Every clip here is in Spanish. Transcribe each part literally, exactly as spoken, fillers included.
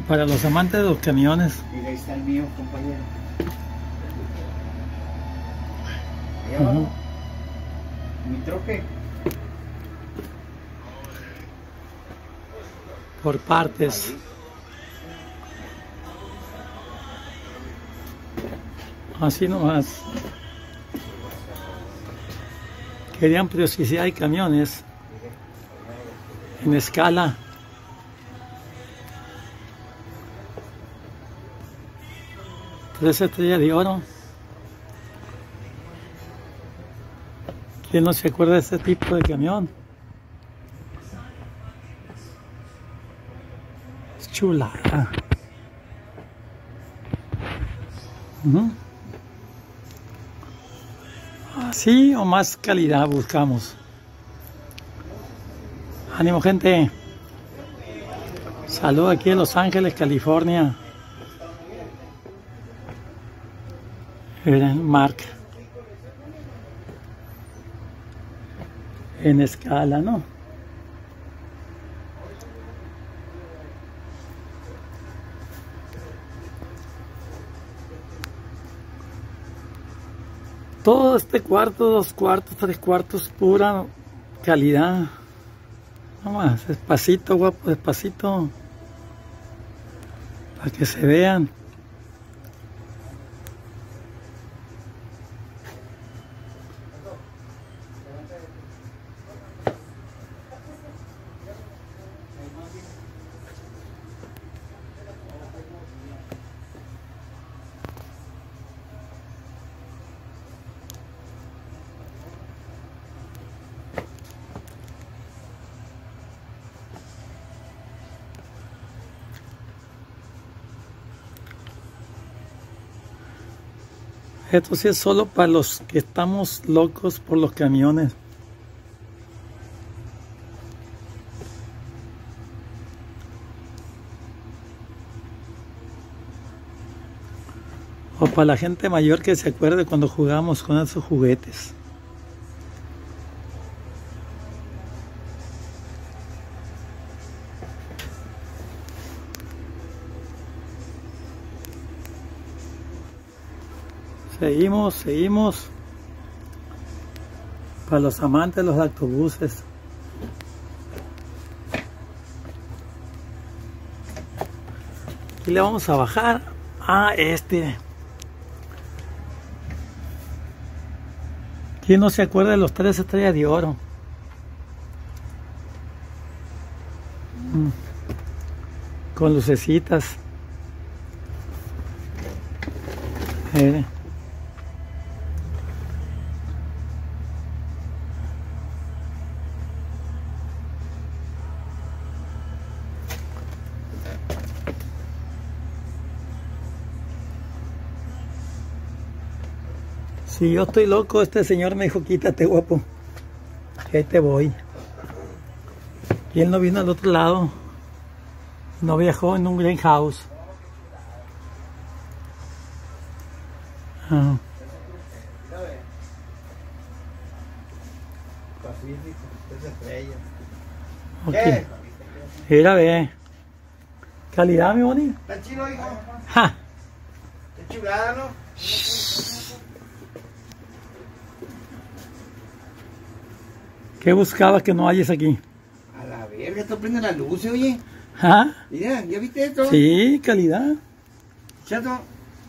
Para los amantes de los camiones. Mira, ahí está el mío, compañero. Ahí abajo. Uh-huh. Mi troque. Por partes. Así nomás. Querían precisidad de camiones en escala. Tres estrellas de oro. ¿Quién no se acuerda de este tipo de camión? Es chulada. Uh-huh. Así o más calidad buscamos. Ánimo, gente. Saludos aquí en Los Ángeles, California. Miren, Mark. En escala, ¿no? Todo este cuarto, dos cuartos, tres cuartos, pura calidad. Vamos, despacito, guapo, despacito. Para que se vean. Esto sí es solo para los que estamos locos por los camiones. O para la gente mayor que se acuerde cuando jugamos con esos juguetes. Seguimos, seguimos. Para los amantes de los autobuses. Aquí le vamos a bajar a este. ¿Quién no se acuerda de los tres estrellas de oro? Mm. Con lucecitas. Eh. Si yo estoy loco, este señor me dijo, quítate, guapo, que ahí te voy. Y él no vino al otro lado, no viajó en un greenhouse. Ah. Okay. Mira, ve. Calidad, mi boni. ¿Está chido, hijo? Ja. Qué chulada, ¿no? ¿Qué buscabas que no hayas aquí? A la verga, esto prende la luz, oye. ¿Ah? Mira, ¿ya viste esto? Sí, calidad. Chato.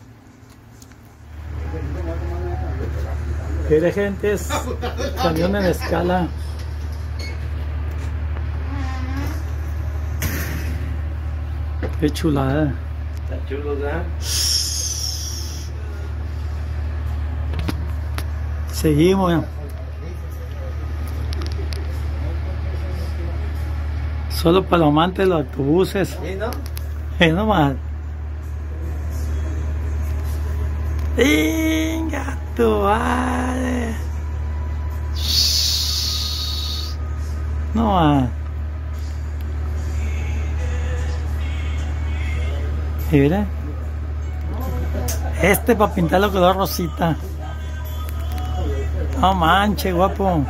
Mire, gente, es camión en escala. Qué chulada. Está chulo, ¿verdad? Seguimos. Solo para los amantes de los autobuses. ¿Sí, no? Es nomás. ¡Venga, tu madre! No más. Mira. Este para pintarlo color rosita. No manches, guapo.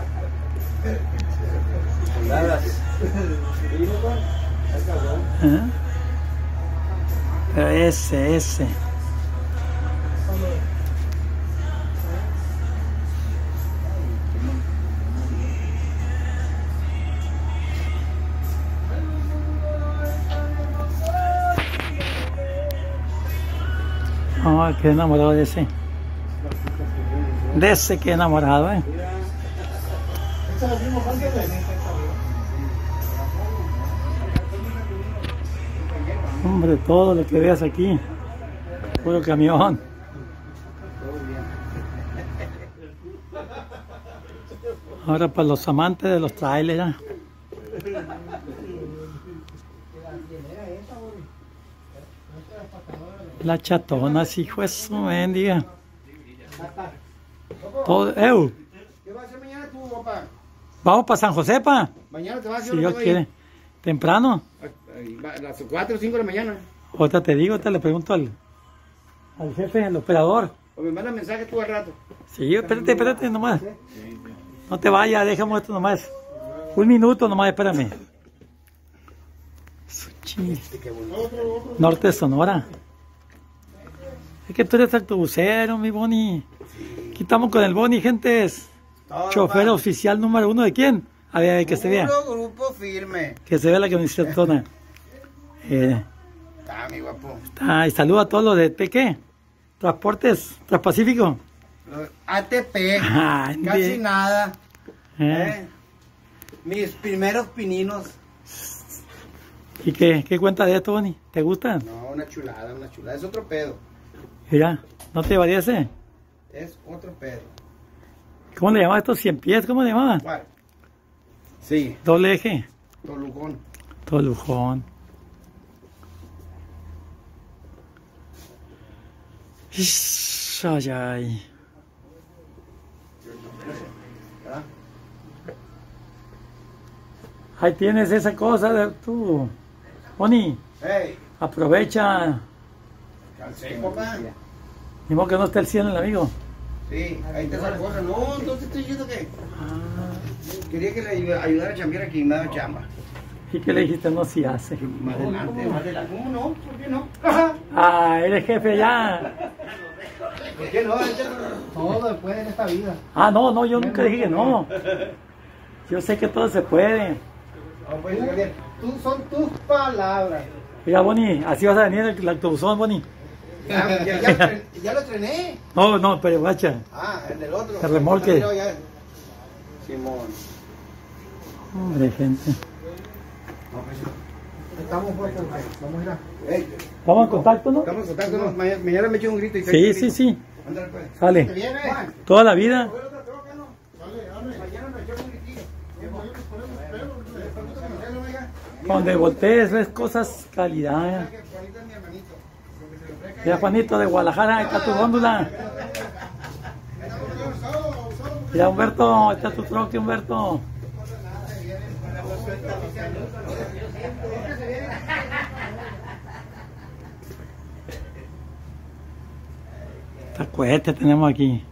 Chuladas. ¿Eh? Pero ese, ese. Oh, qué enamorado de ese. De ese que enamorado, eh. Hombre, todo lo que veas aquí, puro camión. Ahora para los amantes de los trailers, ¿eh? La chatona, sí, hijo de su mendiga. Todo, ¡eu! ¿Qué vas a hacer mañana tú, papá? Vamos para San José, pa. Mañana te vas a hacer Si Dios quiere. ¿Temprano? a las cuatro o cinco de la mañana. Ahorita te digo, te le pregunto al, al jefe, al operador. O me manda mensaje tú al rato. Sí, espérate, espérate nomás. No te vayas, déjame esto nomás. Un minuto nomás, espérame. Suchi. Norte de Sonora. Es que tú eres autobusero, mi Boni. Aquí estamos con el Boni, gentes. Chofer oficial número uno de quién? A ver, que se vea. Puro grupo firme. Que se vea la camiseta. Eh, Está, mi guapo. está, y saludo a todos los de ¿T qué? Transportes Transpacífico. Los A T P. Ah, Casi de- nada. Eh, ¿eh? Mis primeros pininos. ¿Y qué, qué cuenta de esto, Boni? ¿Te gustan? No, una chulada, una chulada. Es otro pedo. Mira, ¿no te varía ese? Es otro pedo. ¿Cómo le llamaban estos cien pies? ¿Cómo le llamaban? ¿Cuál? Sí, Doble eje. Tolucón. Todo lujón. Ish, Ay, ay. ¿Verdad? Ahí tienes esa cosa de tú. Boni, Hey, aprovecha. calcé, papá. Ni modo que no esté el cielo el amigo. Sí, ahí te esa cosa. No, entonces estoy diciendo que Ah, quería que le ayu- ayudara a chambear aquí, me daba chamba. ¿y qué le dijiste? No, si hace. Más adelante, más adelante. ¿Cómo no? ¿Por qué no? Ajá. Ah, eres jefe ya. ¿Por qué no? Todo se puede en esta vida. Ah, no, no, yo nunca dije que no. Yo sé que todo se puede. No, pues, Gabriel, tú son tus palabras. Mira, Boni, así vas a venir el, el autobusón, Boni. Ya, ya, ya, lo tren- ya lo trené. No, no, pero guacha. Ah, el del otro. El remolque. Ya, ya. Simón. Hombre, gente. No, pues, estamos fuertes, vamos a ir a... Hey, ¿Estamos en contacto, no? estamos en contacto, ¿no? Mañana, mañana me echo un grito y te Sí, echo un sí, grito. sí. Ándale, pues. Sale. ¿Te viene? Juan, Toda la vida. ¿por otra troca, no? Mañana me echo un gritillo. Donde voltees ves cosas calidad. Que Juanito es mi hermanito. Lo que se le ofrezca. Mira, Juanito de Guadalajara, ahí está tu góndola. Mira, Humberto, ahí está tu troque, Humberto. Esta cohete tenemos aquí.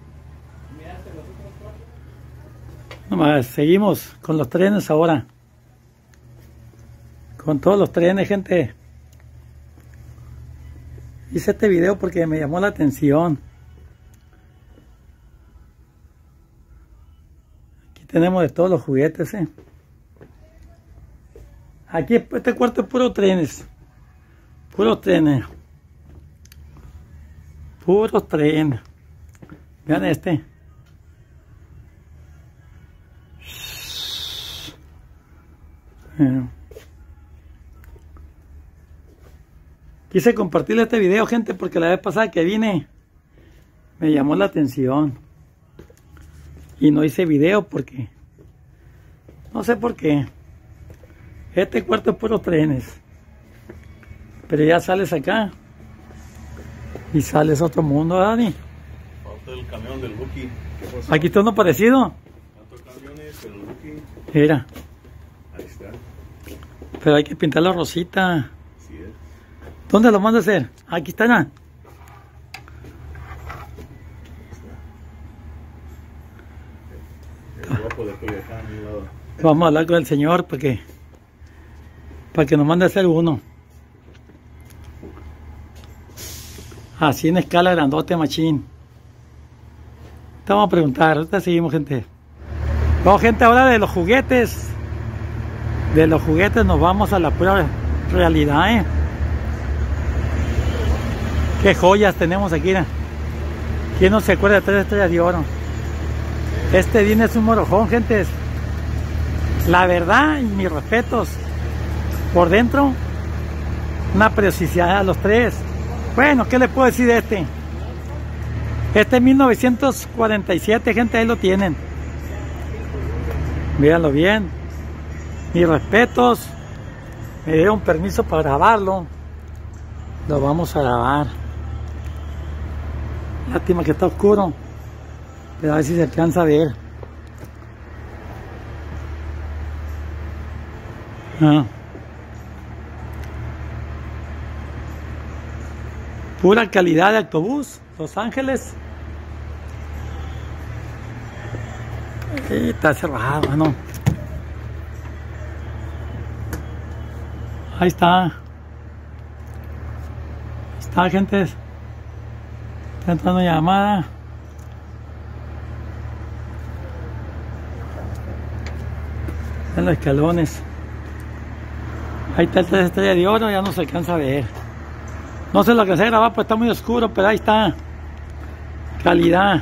Nomás, seguimos con los trenes ahora. Con todos los trenes, gente. Hice este video porque me llamó la atención. Aquí tenemos de todos los juguetes, ¿eh? Aquí este cuarto es puro trenes. Puros trenes. Puros trenes. Vean este. Eh. Quise compartirle este video, gente, porque la vez pasada que vine me llamó la atención y no hice video porque no sé por qué. Este cuarto es puros trenes, pero ya sales acá y sales a otro mundo, Dani. Falta el camión del Buki. ¿Qué pasó? Aquí está uno parecido. ¿Cuántos camiones? El Buki. Mira, Ahí está. pero hay que pintarlo rosita. Así es. ¿Dónde lo mando a hacer? Aquí está, ¿no? El guapo de Coyoacán, a mi lado. Vamos a hablar con el señor para que, para que nos mande a hacer uno. Así en escala grandote, machín. Te vamos a preguntar, ahorita seguimos, gente. No, gente, ahora de los juguetes. De los juguetes nos vamos a la pura realidad, ¿eh? Qué joyas tenemos aquí, ¿eh? ¿Quién no se acuerda de tres estrellas de oro? Este bien es un morojón, gente. La verdad, y mis respetos. Por dentro, una preciosidad a los tres. Bueno, ¿qué les puedo decir de este? Este es mil novecientos cuarenta y siete, gente, ahí lo tienen. Mírenlo bien. Mis respetos. Me dieron permiso para grabarlo. Lo vamos a grabar. Lástima que está oscuro. Pero a ver si se alcanza a ver. Ah. Pura calidad de autobús, Los Ángeles. Y está cerrado, ¿no? Ahí está. Ahí está, gente. Está entrando llamada. En los escalones. Ahí está el tres estrellas de oro, ya no se alcanza a ver. No sé lo que se graba, pues está muy oscuro, pero ahí está. Calidad.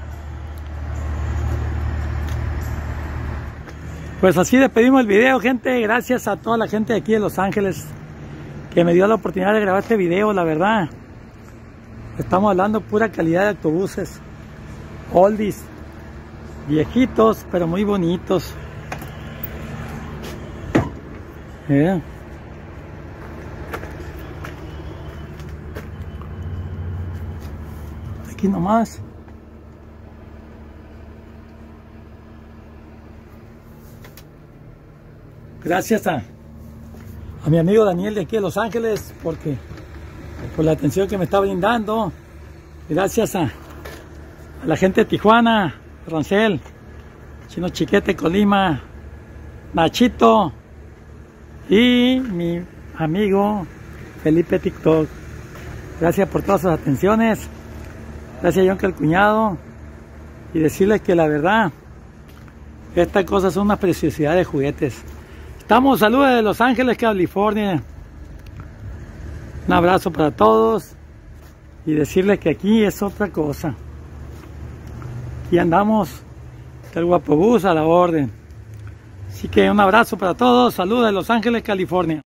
Pues así despedimos el video, gente. Gracias a toda la gente de aquí de Los Ángeles que me dio la oportunidad de grabar este video, la verdad. Estamos hablando pura calidad de autobuses. Oldies. Viejitos, pero muy bonitos. Yeah. Aquí nomás. Gracias a, a mi amigo Daniel de aquí de Los Ángeles porque por la atención que me está brindando. Gracias a, a la gente de Tijuana, Rancel, Chino Chiquete, Colima, Nachito y mi amigo Felipe TikTok. Gracias por todas sus atenciones. Gracias a John, que el cuñado. Y decirles que la verdad, estas cosas son una preciosidad de juguetes. Estamos, saludos de Los Ángeles, California. Un abrazo para todos. Y decirles que aquí es otra cosa. Y andamos del Guapobús a la orden. Así que un abrazo para todos. Saludos de Los Ángeles, California.